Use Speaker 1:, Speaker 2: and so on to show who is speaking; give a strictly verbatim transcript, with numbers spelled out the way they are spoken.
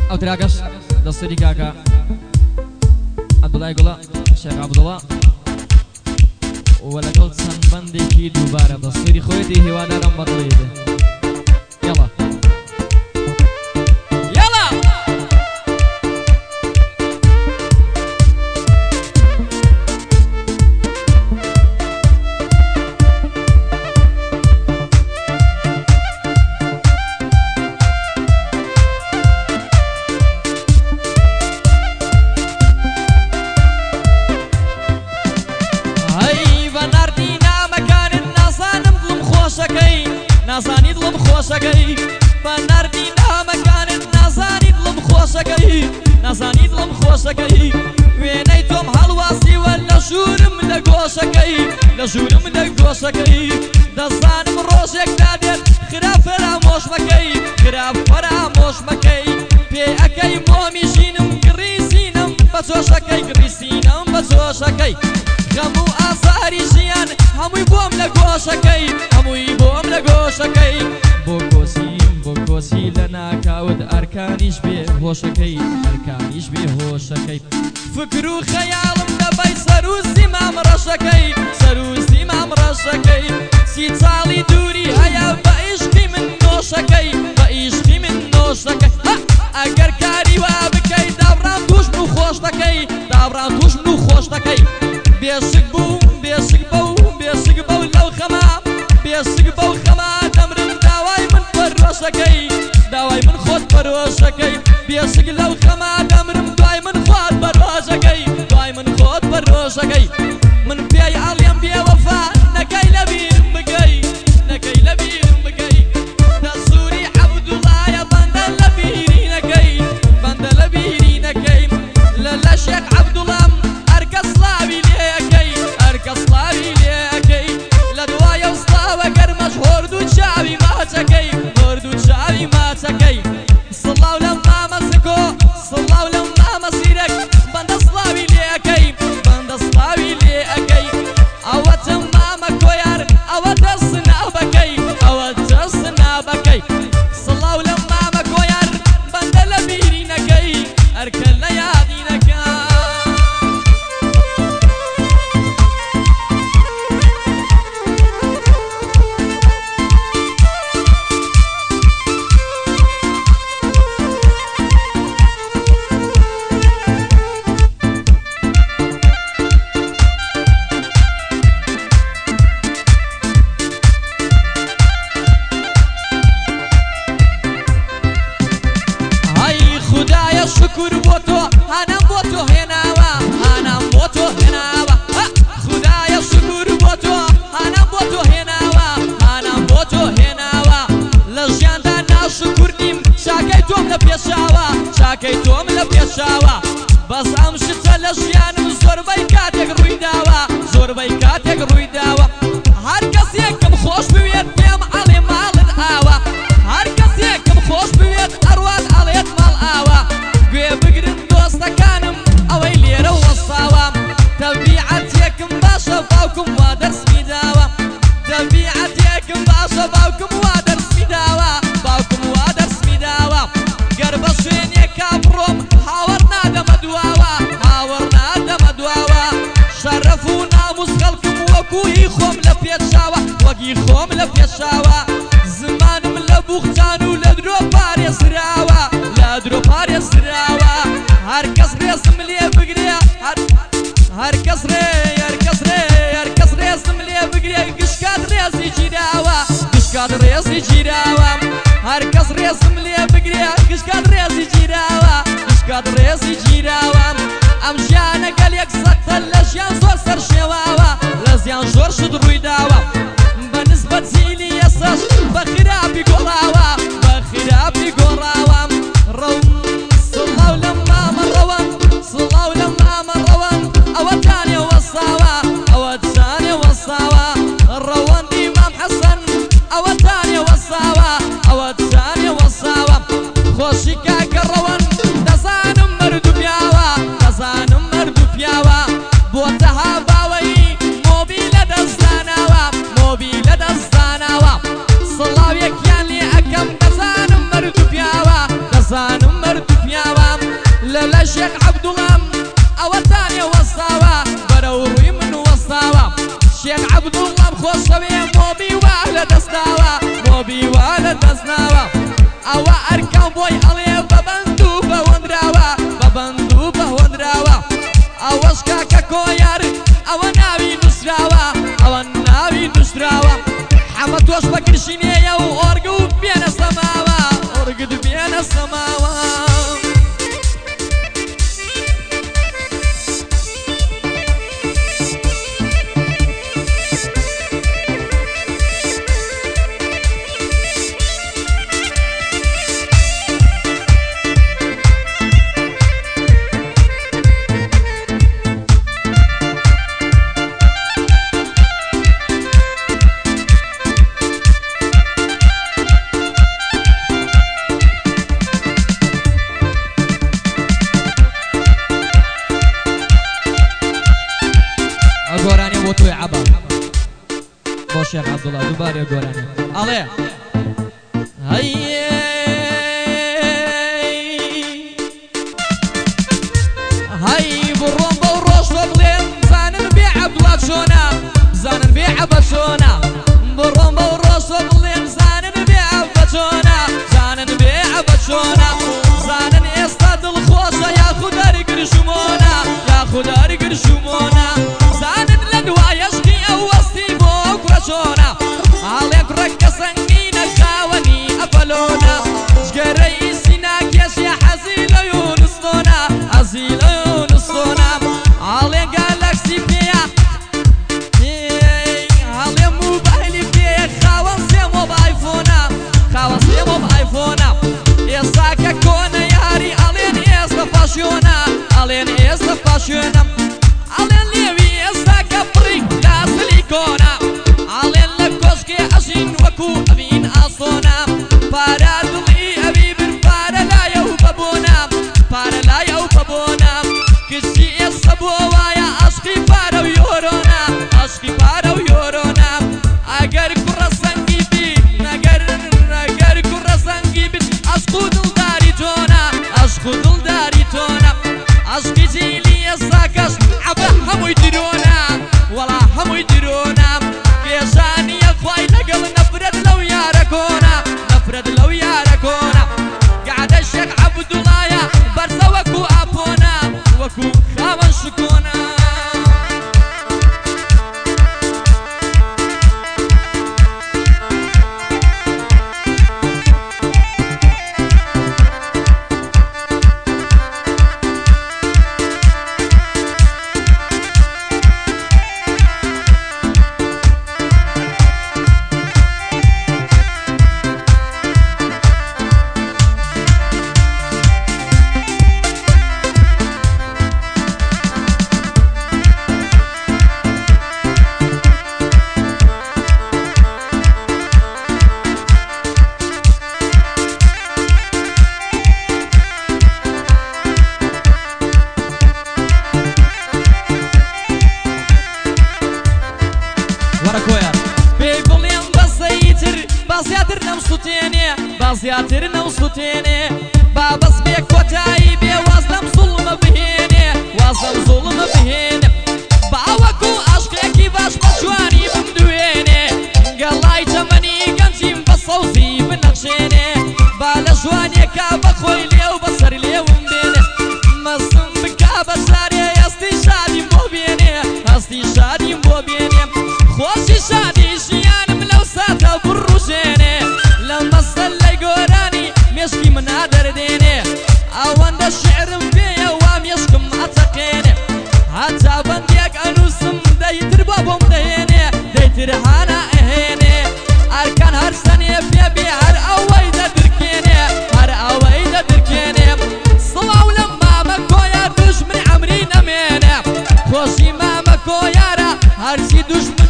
Speaker 1: او تراكش دستوري كاكا عبد الله يقول شيخ عبد الله ولا قلت سنبندي كي دوباره دستوري خويتي هوادا رم بطليده يلا
Speaker 2: نازانی دڵم خۆشەکەی بەناردینا مەکانت نازانی دڵم خۆشەکەی نازانی دڵم خۆشەکەی وێنەی تۆم هەڵواسیوە لە ژوورم لە گۆشەکەی لە ژوورم لە گۆشەکەی دەزانم ڕۆژێک دادێت خراپ فەرامۆش مەکەی خراپ فەرامۆش مەکەی پێ ئەەکەی مۆمی ژینم گڕیسینم بە جۆشەکەی گڕیسینم بە جۆشەکەی هەموو ئازاری ژیان هەمووی بۆم لە گۆشەکەی هەمووی بۆم لە گۆشەکەی بۆ کۆسیم بۆ کۆسی لە ناکاوت ئەرکانیش بێ هۆشەکەی ئەرکانیش بێ هۆشەکەی فکر و خەیاڵم دەبەی سەر و سیمام ڕەشەکەی سەر و سیمام ڕەشەکەی سی چاڵی دووری هەیە بە ئیشقی من نۆشەکەی بە ئیشقی من نۆشەکەی ئەگەر کاری وا بکەی دابڕام توشم و خۆش دەکەی دابڕام توشم و خۆش دەکەی بێشک بوو بێشک بەو بێشک بەو لەو خەما بێشک بەو خەما دەمرم داوای من پەرۆشەکەی داوای من خۆت پەرۆشەکەی بێشک لەو خەما دەمرم دوای من خۆت پەرۆشەکەی دوای من خۆت پەرۆشەکەی من پێی ئاڵێم بێوەفا نەکەی لە بیرم بگەی نەکەی لە بیرم بگەی دەسووری عەبدوڵایە بەندە لە بیری نەکەی بەندە لە بیری نەکەی لە لە شێخ عەبدوڵام هەرکە سڵاوی لێەکەی هەرکە سڵاوی لێەکەی لە دوایە و سڵاوە گەرمەش هۆرد و چاوی ماچەکەی هۆرد و چاوی ماچەکەی سڵاو لە مامە زکۆ سڵاو لە مامە سیرەک بەندە سڵاوی لێەکەی بەندە سڵاوی لێەکەی ئەوەتە مامە کۆیار ئەوەتە سنابەکەی ئەوەتە سنابەکەی سڵاو لە مامە کۆیار بەندە لە بیری نەکەی هەرکە لە یادی نەکەی شکر بۆ تۆ هانام بۆ تۆ هێناوە هانام بۆ تۆ هێناوە خودایە شکر بۆ تۆ هانام بۆ تۆ هێناوە هانام بۆ تۆ هێناوە لە ژیاندا ناشکر نیم چاکەی تۆم لە پێشاوە چاکەی تۆم لە پێشاوە بەس ئەم شتە لە ژیانم زۆربەی کاتێک ڕووی داوە زۆربەی کاتێک ڕووی داوە هەر کەسێکم خۆش بوێت پێم ئەڵێ ماڵت ئاوە هەر کەسێکم خۆش بوێت ئەروان ئەڵێت ماڵ ئاوە گوێ بگرن دۆستەکانم ئەوەی لێرە وەستاوە تەبیعەتێکم باشە باوکم وا دەرسمی داوە تەبیعەتێکم باشە باوکم وا دەرسمی داوە باوکم وا دەرسمی داوە گەر بە شوێنێکا بڕۆم هاوەڕ نادەمە دواوە هاوەڕ نادەمە دواوە شەرەف و ناموس خەڵکم وەکوی خۆم لە پێشاوە وەکی خۆم لە پێشاوە زمانم لە بوختان و لە درۆ پارێزراوە لە درۆ پارێزراوە هەر کەس ڕێزم لێ بگرێ هەر کەس ڕێ هەر کەس ڕێ هەر کەس ڕێزم لێ بگرێ گشکات ڕێزی گیراوە گشکات ڕێزی گیراوە هەر کەس ڕێزم لێ بگرێ گشکات ڕێزی گیراوە گشکات ڕێزی گیراوە ئەم ژیانە گەلێک سەختە لە ژیان زۆر سەر شێواوە لە زیان زۆر شت ڕووی داوە بە نسبەت جیلی ئێسەش بە خراپی گۆڕاوە بە خراپی گۆڕاوە ڕەوم سڵاو لە مامە ڕەوەن سڵاو لە مامە ڕەوەن ئەوە تانێ وەساوە ئەوە تانێ وەساوە ڕەوەندی مام حەسەن ئەوە تانێ وەساوە ئەوە تانێ وەساوە خۆشی کاکە ڕەوەن دەزانم مەرد و پیاوە دەزانم مەرد و پیاوە بۆ تەها باوەی مۆبی لە دەستداناوە مۆبی لە دەستداناوە لا شيخ عبد الله او ثاني وصاوا بروي من وصاوا شيخ عبد الله بخوصوي موبي ولا دستاوا موبي ولا دستاوا او اركان بوي علي ببندوبه وندراوا ببندوبه وندراوا او اشكاكا كويار او ناوي نسراوا او ناوي نسراوا حمد وش بكرشيني يا ورقو بين السماوا ورقد بين السماوا گۆرانی بۆ تۆی عەبا بۆ شێخ عەبدوڵڵا دووبارێ گۆرانی ئەڵێ هەیێ هەی بڕۆم بەو ڕۆژ تۆ بڵێن بزانن بێ عەبدوڵڵا چۆنە بزانن بێ عەبە چۆنە بڕۆم بەو ڕۆژ تۆ بڵێن بزانن بێ عەبە چۆنە بزانن بێ عەبە چۆنە بزانن ئێستا دڵخۆشە یاخود هەرگرژمۆنە یاخود هەرگرژمۆنە چۆنا ئاڵێک ڕەکە سەنگینە خاوەنی ئەپەلۆنە جگەرەی سینا کێشێ حەزی لە یونستۆنە حەزی لە یونستۆنە ئاڵێ گالاکسی پێیە ئاڵێ موبایلی پێیە خاوەن سێمۆ بە ئایفۆنە خاوەن سێمۆ بە ئایفۆنە ئێستاکە کۆنە یاری ئەڵێن ئێستا پاشیۆنە ئەڵێن ئێستا پاشیۆنە ئەڵێن لێوی ئێستاکە پڕی لا سلیکۆنە وەکو ئەبین ئاسۆنە پارە دڵی ئەبی بر پارە لایە و بەبۆنە پارە لایە و بەبۆنە کچی ئێستا بۆ وایە عەشقی پارە و یۆرۆنە عەشقی پارە و یۆرۆنە ئەگەر کوڕە سەنگی بیت ئەگەر ئەگەر کوڕە سەنگی بیت عەشق و دڵداری تۆنە عەشق و دڵداری تۆنە عەشقی جیلی ئێستاکەش عەبە هەمووی درۆنە وەڵا هەمووی درۆنە پێشانیە خوای لەگەڵ نەفرەت لەو یارە کۆنە نەفرەت لەو یارە کۆنە گعدە شێخ عەبدوڵڵایە بەرزە وەکو ئاپۆنە وەکو خاوەن شکۆنە بازیاتر نەمسووتێنێ بازیاتر نەمسووتێنێ با بەس بێ کۆتایی بێ واز لەم زوڵمە بهێنێ واز لەم زوڵمە بهێنێ باوەکو عەشقێکی باش بە جوانی بمدوێنێ گەڵای تەمەنی گەنجیم بە سەوزی بنەخشێنێ با لە جوانێکا بەخۆی لێو بەسەر لێوم بێنێ مەزم بکا بە شارێ هەستی شادیم بۆ بێنێ هەستی شادیم بۆ بێنێ خۆشی شادی ژیانم لەو ساتە بڕوژێنێ لە مەستە لەی گۆرانی مێشکی منا دەردێنێ ئەوەندە شعرم پێیە وا مێشکم ئەتەقێنێ هەتا بەندێک ئەنووسم دەیتر بۆ بۆم دەهێنێ دەیتر هانە ئەهێنێ ئەرکان هەر سەنێ پێ بێ هەر ئەوەی دەدرکێنێ هەر ئەوەی دەدرکێنێ سڵاو لە مامە کۆیار دوژمنی عەمری نەمێنێ خۆشی مامە کۆیارە هەرچی دوژمن